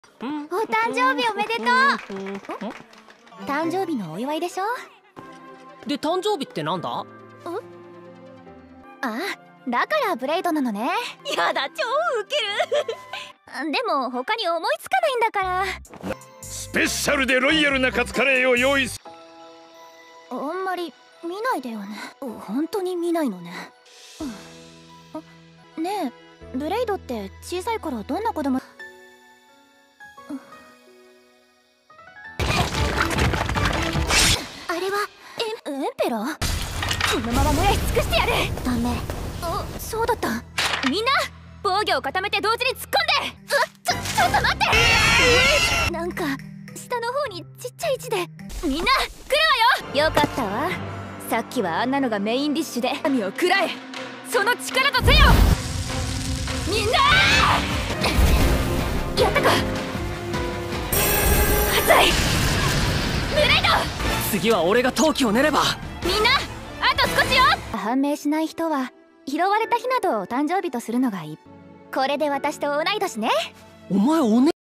お誕生日おめでとう。誕生日のお祝いでしょ。 で、誕生日ってなんだ？ ああ、だからブレイドなのね。 やだ、超ウケる。 でも他に思いつかないんだから。 スペシャルでロイヤルなカツカレーを用意す。 あんまり見ないでよね。本当に見ないのね。ねえ、ブレイドって小さい頃どんな子供？あれはエンペラー？このまま燃やし尽くしてやる。ダメ。そうだった。みんな防御を固めて同時に突っ込んで。ちょっと待って。なんか下の方にちっちゃい字で。みんな来るわよ。よかったわ。さっきはあんなのがメインディッシュで神を食らえ。その力とせよ。みんなやったか。熱い。ブレイド。 次は俺が闘気を練れば。 みんなあと少しよ。判明しない人は拾われた日などを誕生日とするのがいい。これで私と同い年ね。 お前おね